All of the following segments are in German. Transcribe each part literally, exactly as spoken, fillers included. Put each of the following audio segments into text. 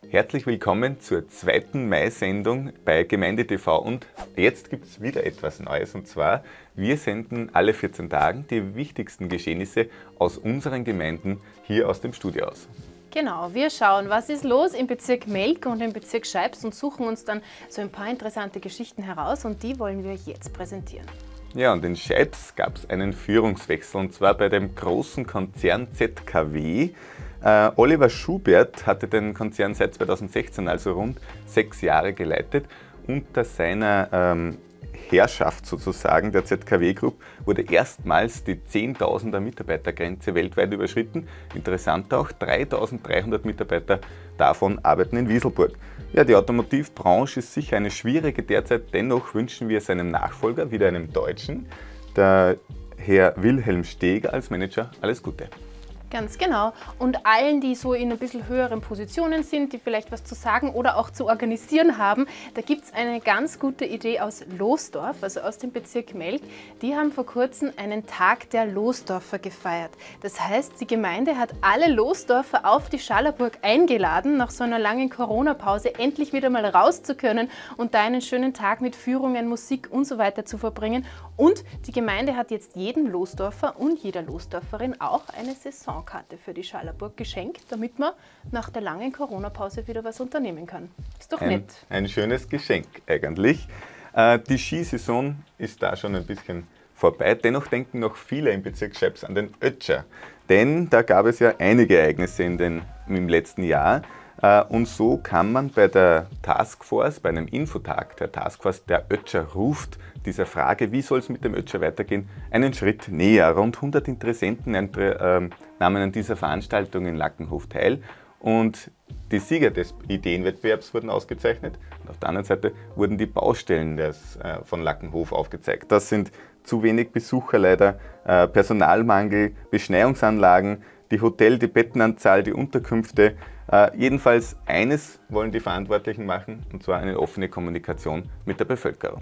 Herzlich willkommen zur zweiten Mai-Sendung bei GemeindeTV und jetzt gibt es wieder etwas Neues und zwar, wir senden alle vierzehn Tage die wichtigsten Geschehnisse aus unseren Gemeinden hier aus dem Studio aus. Genau, wir schauen, was ist los im Bezirk Melk und im Bezirk Scheibs und suchen uns dann so ein paar interessante Geschichten heraus und die wollen wir euch jetzt präsentieren. Ja, und in Scheibs gab es einen Führungswechsel und zwar bei dem großen Konzern Z K W. Äh, Oliver Schubert hatte den Konzern seit zweitausendsechzehn, also rund sechs Jahre geleitet. Unter seiner ähm, Herrschaft sozusagen der Z K W Group wurde erstmals die zehntausender Mitarbeitergrenze weltweit überschritten. Interessant auch, dreitausenddreihundert Mitarbeiter davon arbeiten in Wieselburg. Ja, die Automotivbranche ist sicher eine schwierige derzeit, dennoch wünschen wir seinem Nachfolger, wieder einem Deutschen, der Herr Wilhelm Steger als Manager, alles Gute. Ganz genau. Und allen, die so in ein bisschen höheren Positionen sind, die vielleicht was zu sagen oder auch zu organisieren haben, da gibt es eine ganz gute Idee aus Losdorf, also aus dem Bezirk Melk. Die haben vor kurzem einen Tag der Losdorfer gefeiert. Das heißt, die Gemeinde hat alle Losdorfer auf die Schallerburg eingeladen, nach so einer langen Corona-Pause endlich wieder mal raus zu können und da einen schönen Tag mit Führungen, Musik und so weiter zu verbringen. Und die Gemeinde hat jetzt jedem Losdorfer und jeder Losdorferin auch eine Saisonkarte für die Schallerburg geschenkt, damit man nach der langen Corona-Pause wieder was unternehmen kann. Ist doch ein, nett. Ein schönes Geschenk eigentlich. Äh, die Skisaison ist da schon ein bisschen vorbei. Dennoch denken noch viele im Bezirk Scheibs an den Ötscher. Denn da gab es ja einige Ereignisse in den, im letzten Jahr. Äh, und so kann man bei der Taskforce, bei einem Infotag der Taskforce, der Ötscher ruft, dieser Frage, wie soll es mit dem Ötscher weitergehen, einen Schritt näher. Rund hundert Interessenten äh, nahmen an dieser Veranstaltung in Lackenhof teil und die Sieger des Ideenwettbewerbs wurden ausgezeichnet und auf der anderen Seite wurden die Baustellen des, äh, von Lackenhof aufgezeigt. Das sind zu wenig Besucher leider, äh, Personalmangel, Beschneiungsanlagen, die Hotel, die Bettenanzahl, die Unterkünfte. Äh, jedenfalls eines wollen die Verantwortlichen machen, und zwar eine offene Kommunikation mit der Bevölkerung.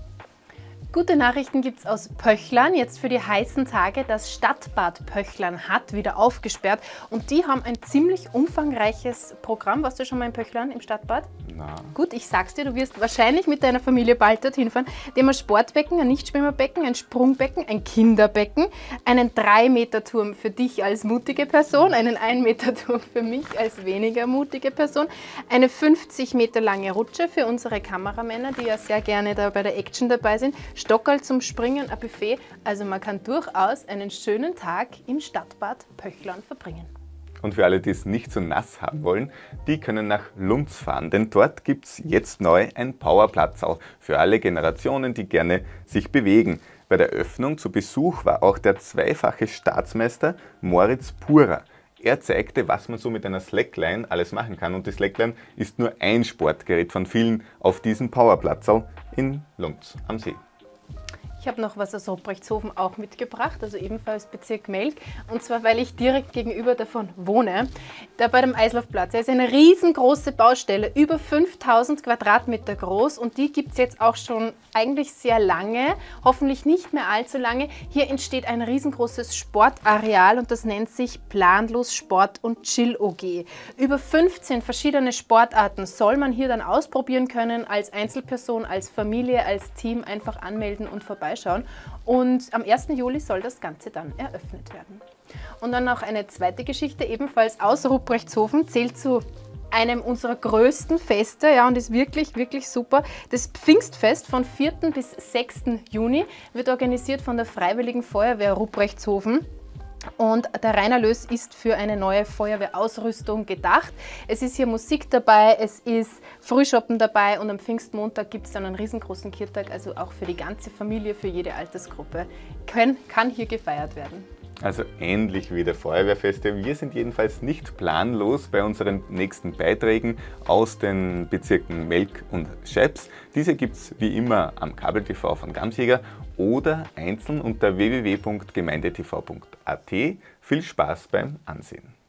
Gute Nachrichten gibt es aus Pöchlern. Jetzt für die heißen Tage. Das Stadtbad Pöchlern hat wieder aufgesperrt und die haben ein ziemlich umfangreiches Programm. Warst du schon mal in Pöchlern im Stadtbad? Na. Gut, ich sag's dir, du wirst wahrscheinlich mit deiner Familie bald dorthin fahren. Die haben ein Sportbecken, ein Nichtschwimmerbecken, ein Sprungbecken, ein Kinderbecken, einen drei Meter Turm für dich als mutige Person, einen ein Meter Turm für mich als weniger mutige Person, eine fünfzig Meter lange Rutsche für unsere Kameramänner, die ja sehr gerne da bei der Action dabei sind, Stockerl zum Springen, ein Buffet. Also man kann durchaus einen schönen Tag im Stadtbad Pöchlern verbringen. Und für alle, die es nicht so nass haben wollen, die können nach Lunz fahren, denn dort gibt es jetzt neu ein Powerplatz für alle Generationen, die gerne sich bewegen. Bei der Öffnung zu Besuch war auch der zweifache Staatsmeister Moritz Purer. Er zeigte, was man so mit einer Slackline alles machen kann und die Slackline ist nur ein Sportgerät von vielen auf diesem Powerplatz in Lunz am See. Ich habe noch was aus Rupreichtshofen auch mitgebracht, also ebenfalls Bezirk Melk. Und zwar, weil ich direkt gegenüber davon wohne. Da bei dem Eislaufplatz. Da ist eine riesengroße Baustelle, über fünftausend Quadratmeter groß. Und die gibt es jetzt auch schon eigentlich sehr lange, hoffentlich nicht mehr allzu lange. Hier entsteht ein riesengroßes Sportareal und das nennt sich Planlos Sport und Chill O G. Über fünfzehn verschiedene Sportarten soll man hier dann ausprobieren können, als Einzelperson, als Familie, als Team einfach anmelden und vorbeischauen. Und am ersten Juli soll das Ganze dann eröffnet werden. Und dann noch eine zweite Geschichte, ebenfalls aus Rupreichtshofen, zählt zu einem unserer größten Feste, ja, und ist wirklich, wirklich super. Das Pfingstfest von vierten bis sechsten Juni wird organisiert von der Freiwilligen Feuerwehr Rupreichtshofen. Und der Reinerlös ist für eine neue Feuerwehrausrüstung gedacht. Es ist hier Musik dabei, es ist Frühschoppen dabei und am Pfingstmontag gibt es dann einen riesengroßen Kirtag, also auch für die ganze Familie, für jede Altersgruppe, kann, kann hier gefeiert werden. Also ähnlich wie der Feuerwehrfeste. Wir sind jedenfalls nicht planlos bei unseren nächsten Beiträgen aus den Bezirken Melk und Scheibs. Diese gibt es wie immer am Kabel-T V von Gamsjäger oder einzeln unter w w w punkt gemeindetv punkt a t. Viel Spaß beim Ansehen.